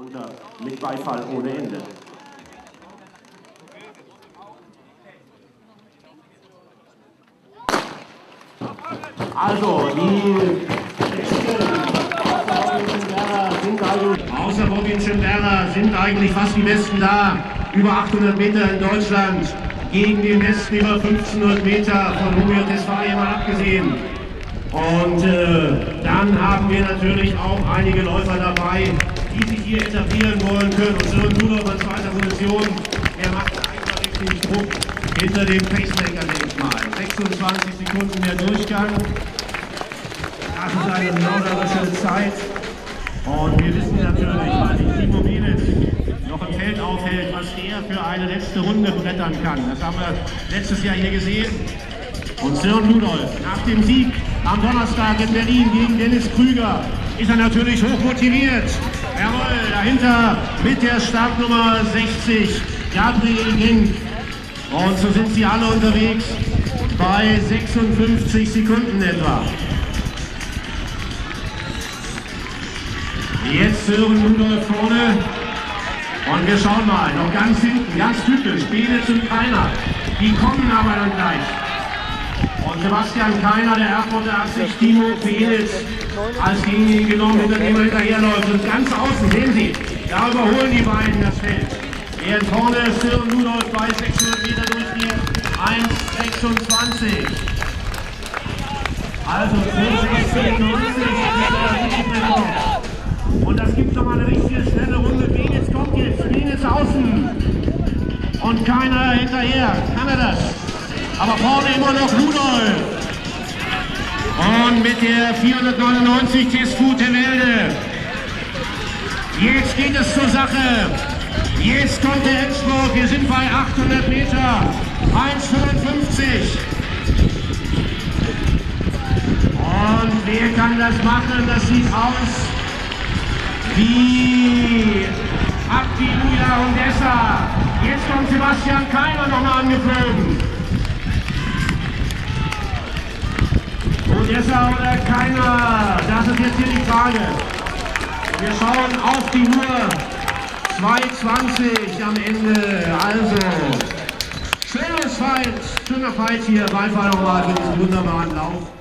runter mit Beifall ohne Ende. Also, die außer Robin Schönberger sind eigentlich fast die Besten da. Über 800 Meter in Deutschland, gegen den Besten über 1500 Meter von Hugo Tesfaye mal abgesehen. Und dann haben wir natürlich auch einige Läufer dabei, die sich hier etablieren wollen können. Und Sören Ludolf an zweiter Position, der macht einfach richtig Druck hinter dem Pacemaker, denke ich mal. 26 Sekunden der Durchgang. Das ist eine mörderische Zeit. Und wir wissen natürlich, weil sich Timo Behnitz noch im Feld aufhält, was der für eine letzte Runde brettern kann. Das haben wir letztes Jahr hier gesehen. Und Sören Ludolf, nach dem Sieg am Donnerstag in Berlin gegen Dennis Krüger, ist er natürlich hoch motiviert. Jawohl, dahinter mit der Startnummer 60, Gabriel Genk. Und so sind sie alle unterwegs bei 56 Sekunden etwa. Jetzt Sören Ludolf vorne. Und wir schauen mal, noch ganz hinten, ganz typisch, Behnitz und Keiner. Die kommen aber dann gleich. Und Sebastian Keiner, der Erfurter, hat sich Timo Behnitz als gegen ihn genommen, hinter dem er hinterherläuft. Und ganz außen, sehen Sie, da überholen die beiden das Feld. Während vorne Sören Ludolf bei 600 Meter durchgeht, 1,26. Also 2,16,90. Und das gibt nochmal eine richtige schnelle Runde. Behnitz kommt jetzt, Behnitz außen. Und Keiner hinterher. Kann er das? Aber vorne immer noch Ludolf. Und mit der 499 Tesfu Tewelde. Jetzt geht es zur Sache. Jetzt kommt der Endspurt. Wir sind bei 800 Meter. 1,55. Und wer kann das machen? Das sieht aus wie Abdiluja und Dessa. Jetzt kommt Sebastian Keiner nochmal angeflogen. Odessa oder Keiner? Das ist jetzt hier die Frage. Wir schauen auf die Uhr. 2,20 am Ende. Also, schöner Fight hier. Beifall nochmal für diesen wunderbaren Lauf.